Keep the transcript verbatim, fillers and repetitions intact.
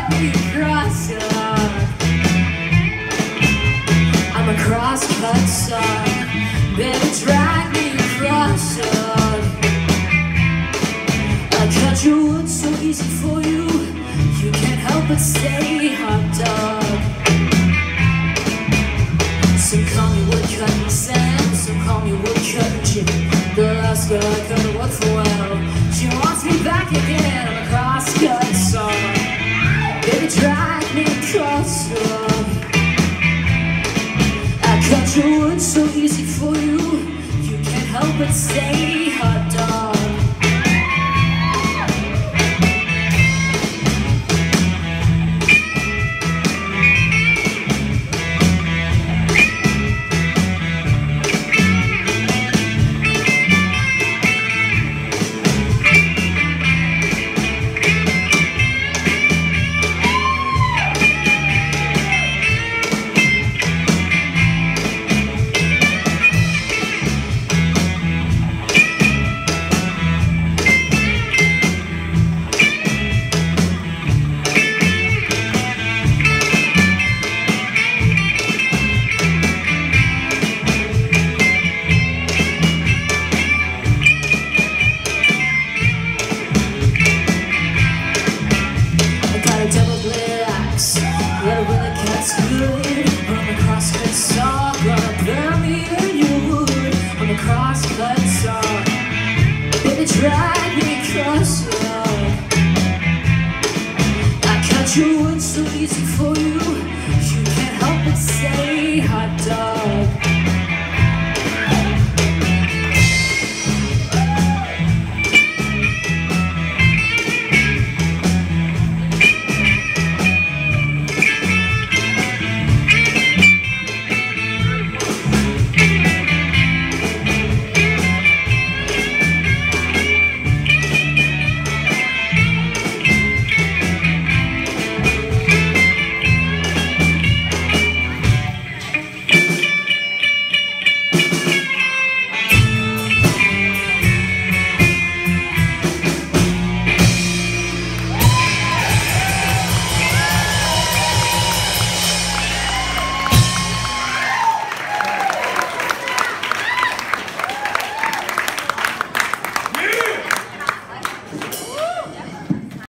drag me across the line. I'm a cross-cut son, baby, drag me across the line. I cut your wood so easy for you, you can't help but say hot dog. Some call me woodcutting Sam, some call me woodcutting Jim. The last girl I cut her work for well, she wants me back again. I'm a cross-cut son, baby, drag me across the line. I cut your wood so easy for you, you can't help but say hot dog. Good. I'm a cross-cut saw, gonna burn me in your wood. I'm a cross-cut saw, baby, drag me across the line. I cut your wood so easy for you,